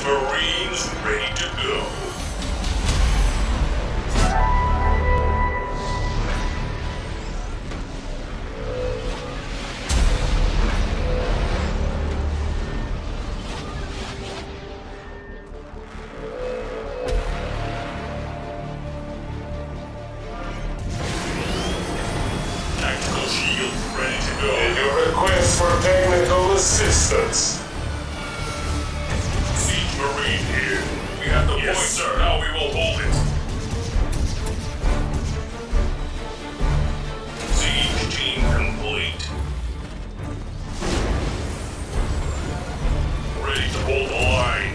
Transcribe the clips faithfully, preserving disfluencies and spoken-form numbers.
Marines ready to go. Tactical shield ready to go. And your request for technical assistance. Siege Marine here. We have the Yes, point, sir. Now we will hold it. Siege team complete. Ready to hold the line.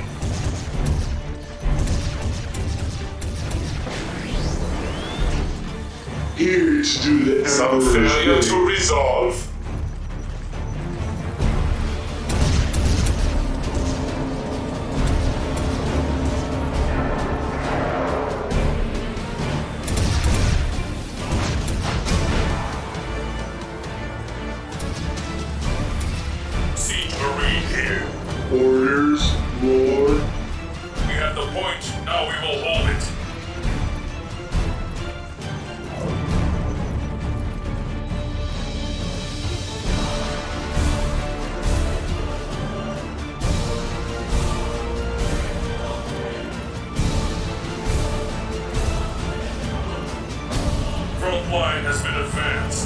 Here to do the Some Emperor's failure bidding. to resolve. Siege Marine here. Orders, Lord. We have the point. Now we will hold it. Front line has been advanced.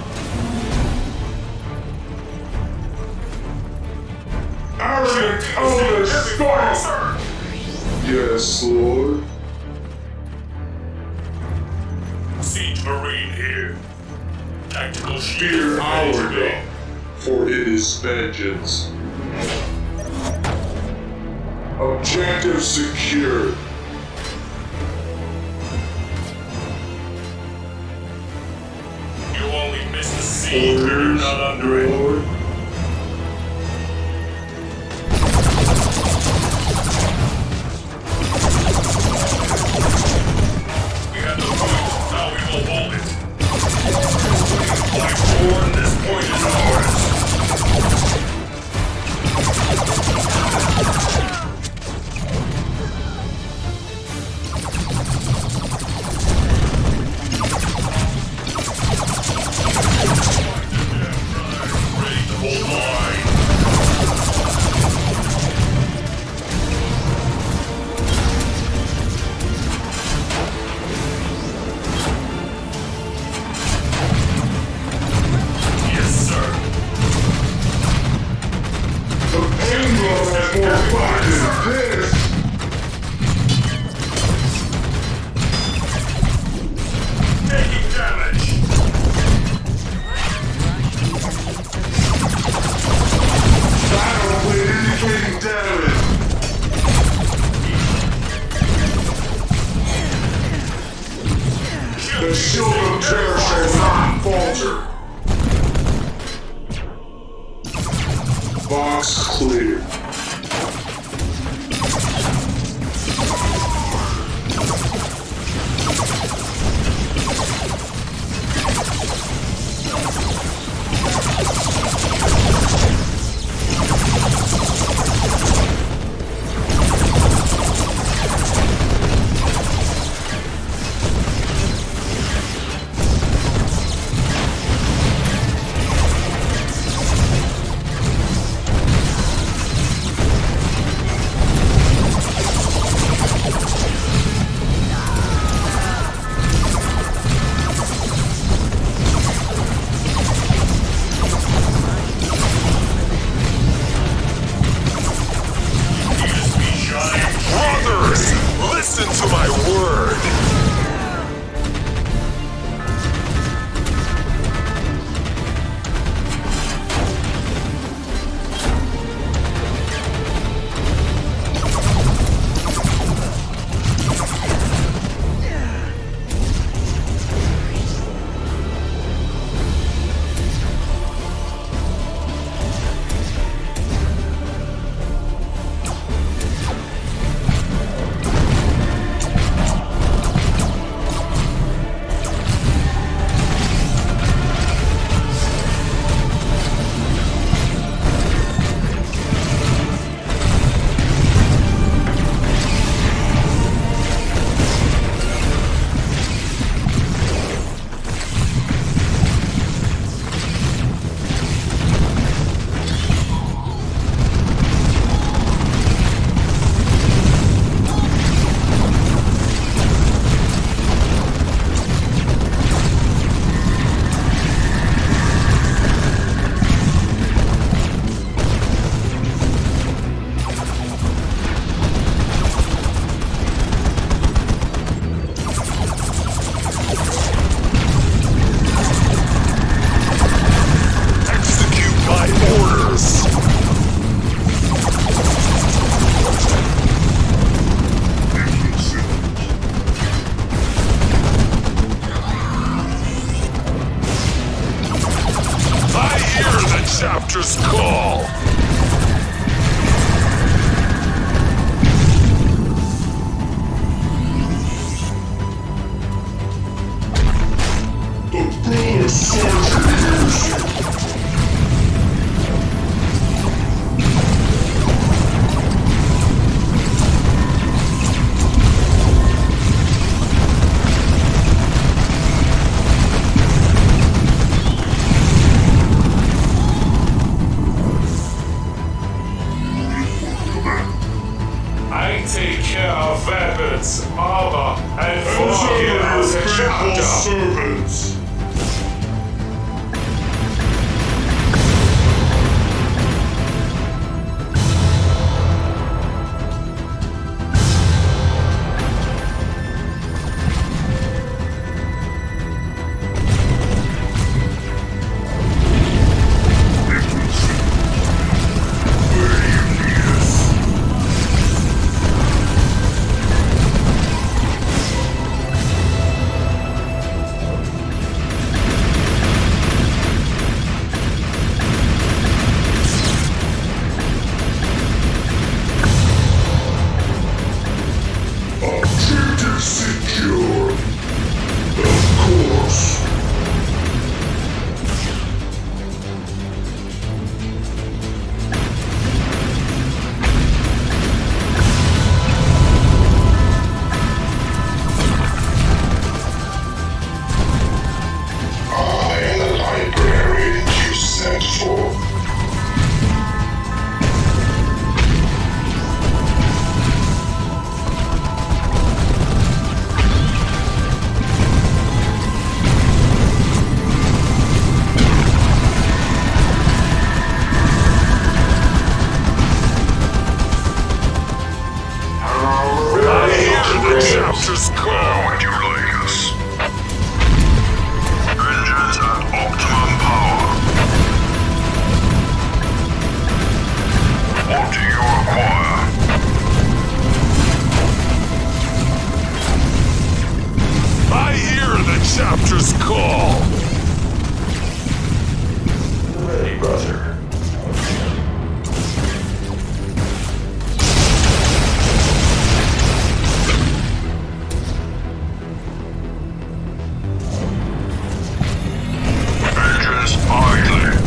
Aaron Thomas Stark! Yes, Lord. Siege Marine here. Tactical shield Fear ready our to go. God, for it is vengeance. Objective secure. You only miss the siege when you're Orders, not under it. Lord. We have the point. Now we will hold it. By four, this point is ours. Ready to hold the line. Yes, sir. The Emperor has more fight than this. Taking damage. Battle plate indicating damage. The shield of terror shall not falter. Box clear. chapter's call. The brother sergeant hears you. I take care of weapons, armor, and for you as a Faithful chapter. servants. Objective secure. Of course. I am the librarian you sent for. I hear the chapter's call. Would you like us? Engines at optimum power. What do you require? I hear the chapter's call. Ready, brother. Engines idling.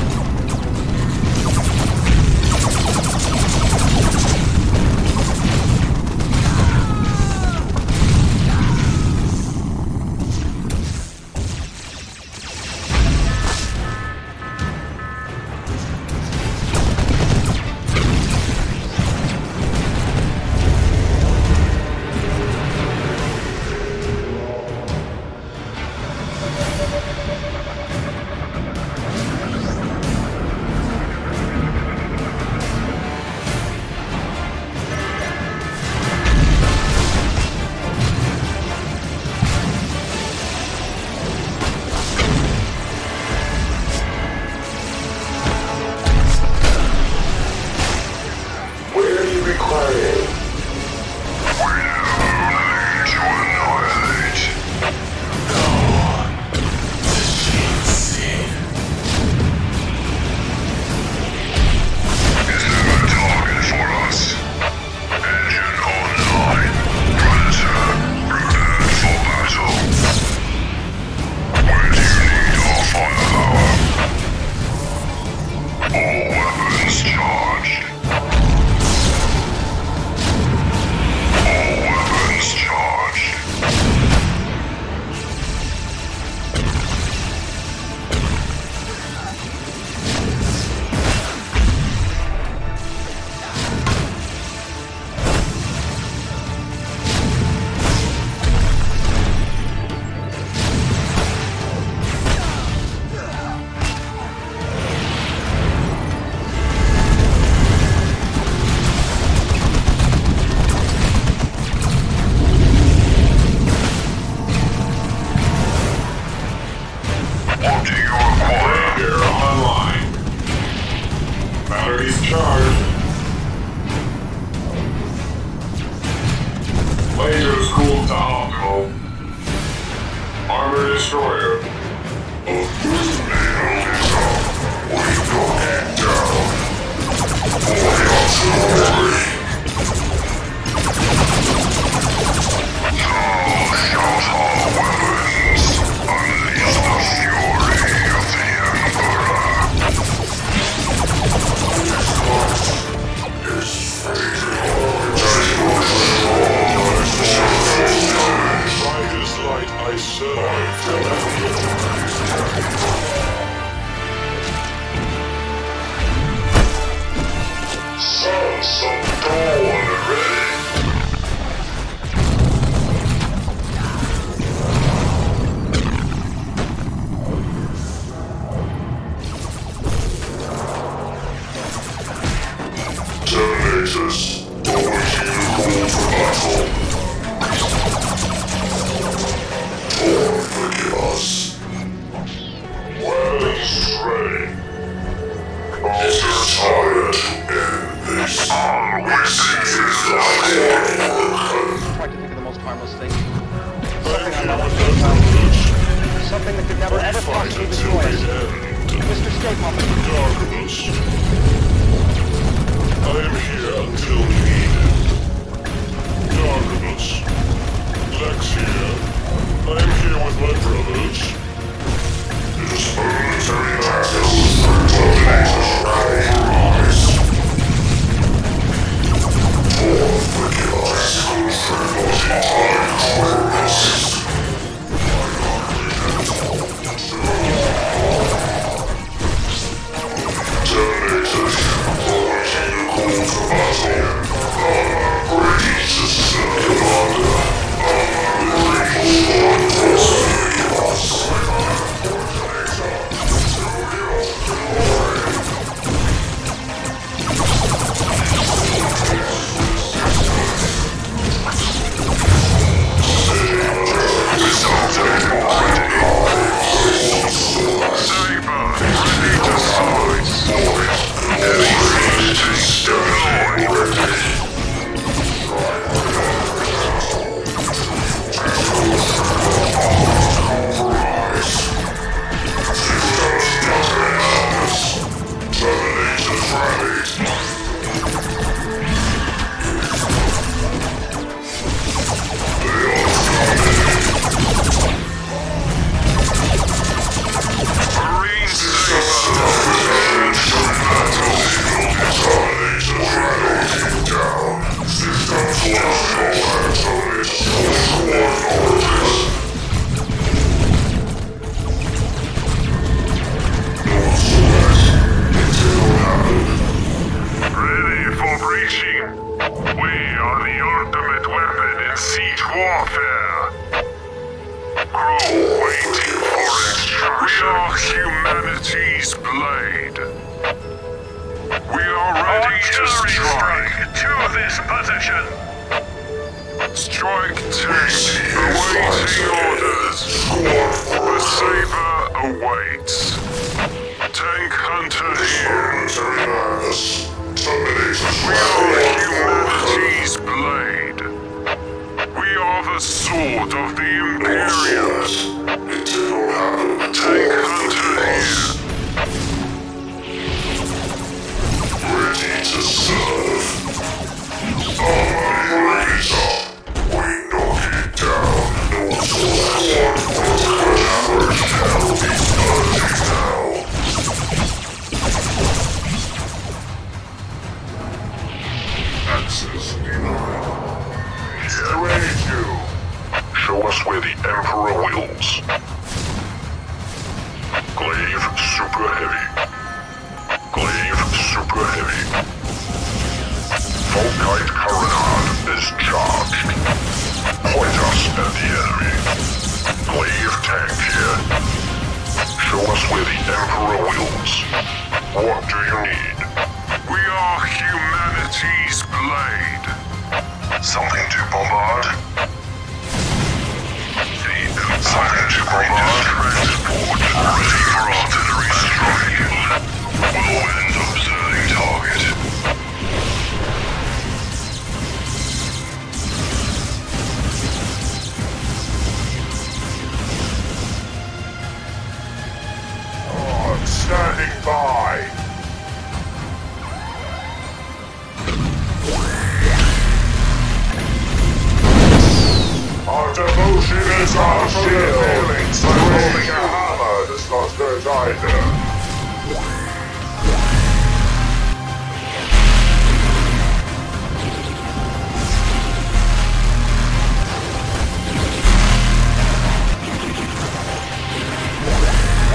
Where are you requiring? We live only to annihilate. Is there a target for us? Engine online. Predator, prepared for battle. Where do you need our firepower? All weapons charged. Sons of Dawn ready. Terminators, awaiting the call for battle. Dawn, forgive us. Weapons ready. It is time to end this. Our weapons is like I tried to think of the most harmless thing. Something I love at the time. Something that could never ever possibly destroy us. Mister Stapleton. Darkness. I am here until needed. Darkness. Lex here. I am here with my brothers. It is military tackles for Terminators rise. Dawn, forgive us. Terminators, awaiting the call to battle. Ready to serve. Commander, ready to serve us.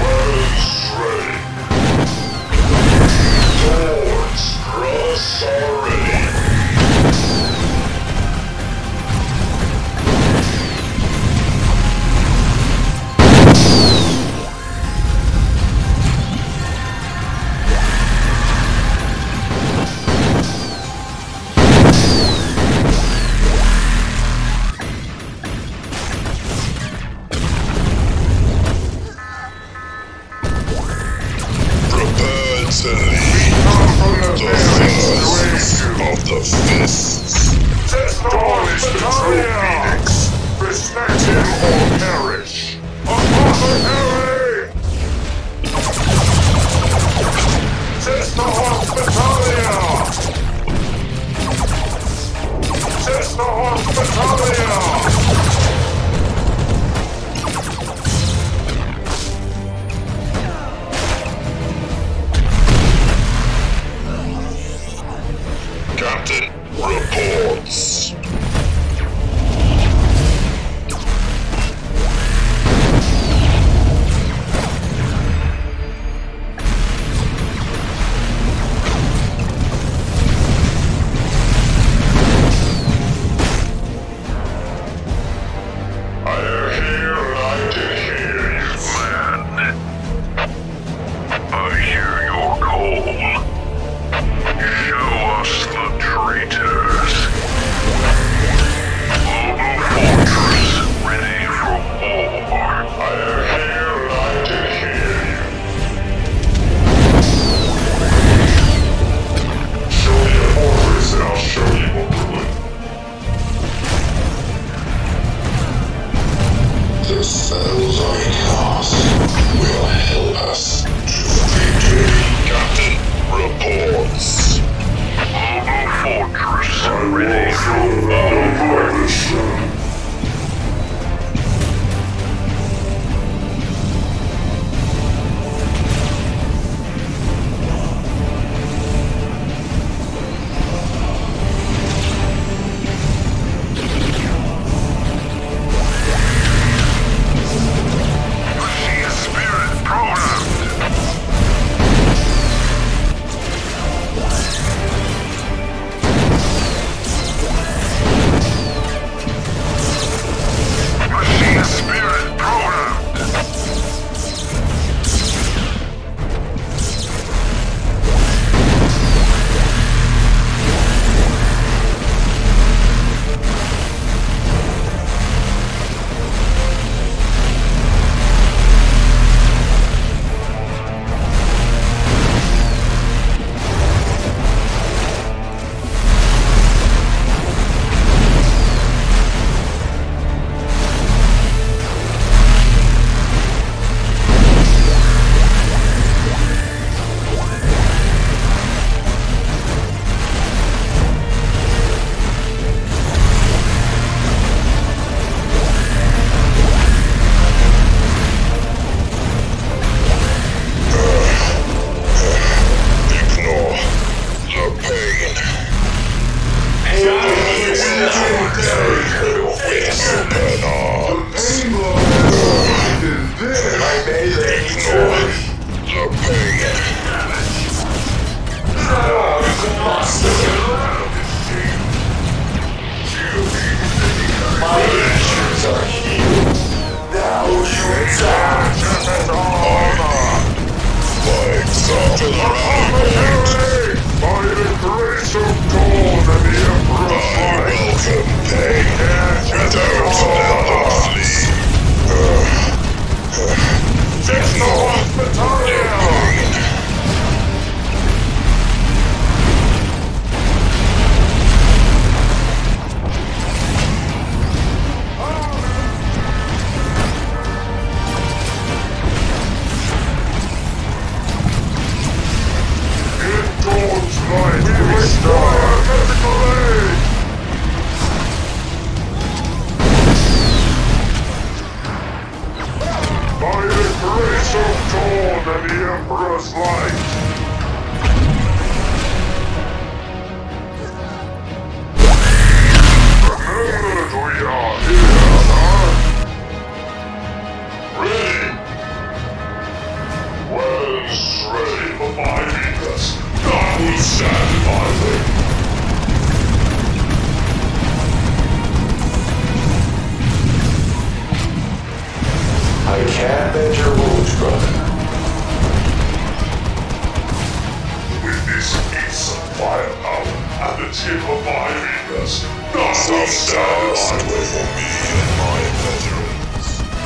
Swords, cross light, we require medical aid! By the grace of dawn and the Emperor's light! Remembered we are here, huh? Ready? Well, ready for my weakness. God will stand by me. I can't mend your wounds, brother. With this piece of firepower at the tip of my fingers, God will stand by me. For me and my veterans.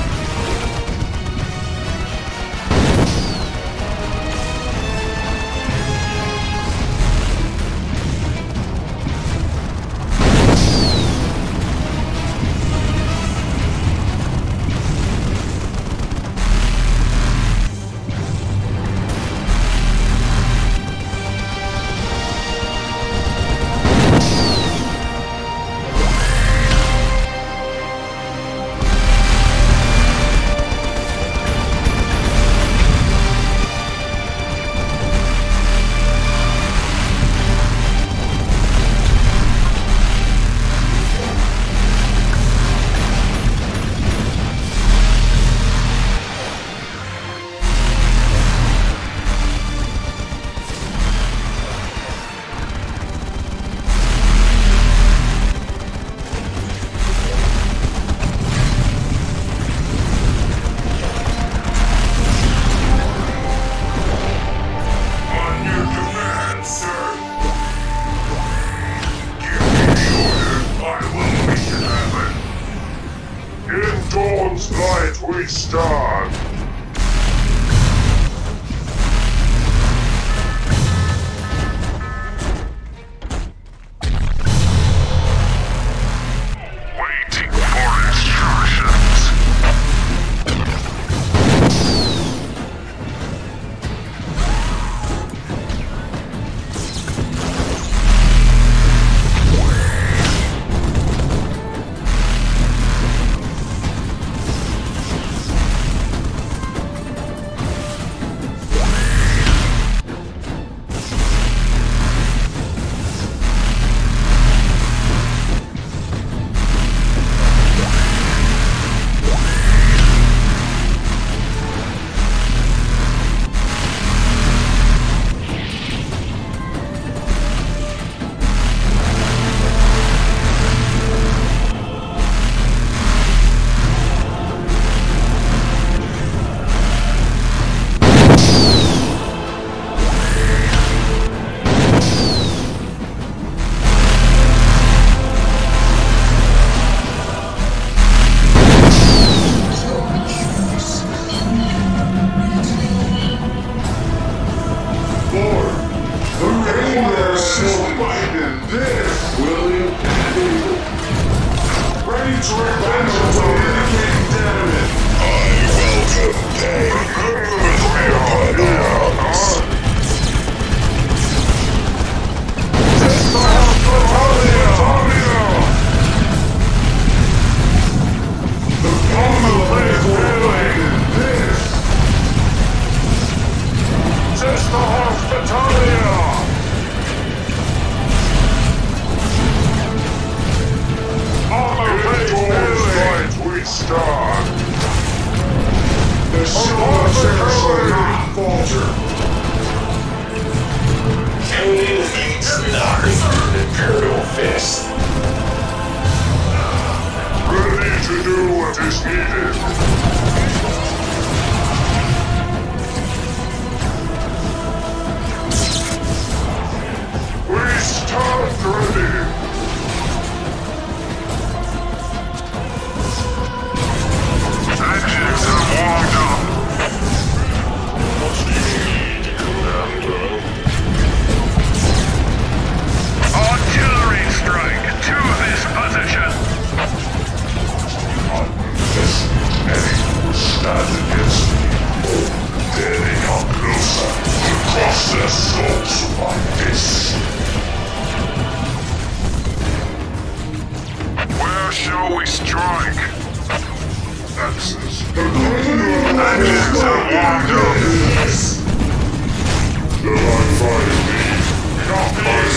Dawn's light we stand. Waiting for instructions.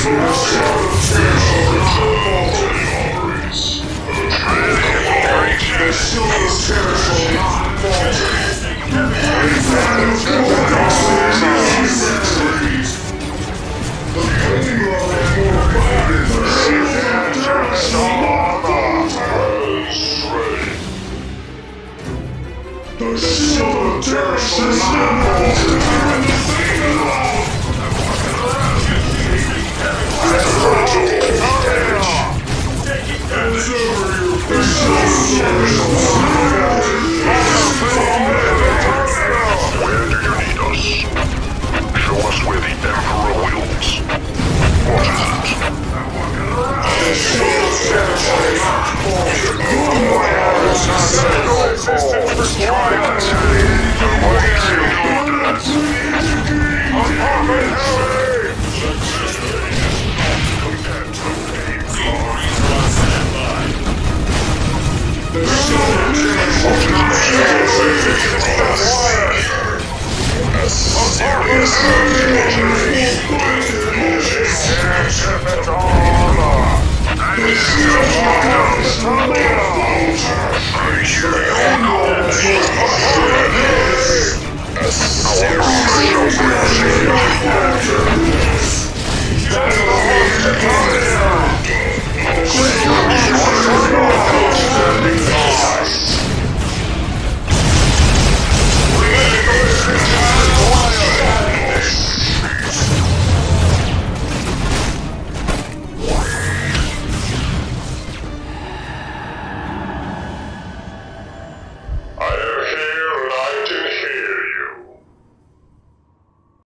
The Silver Terror System! Where do you need us? Show us where the Emperor wills. What is A serious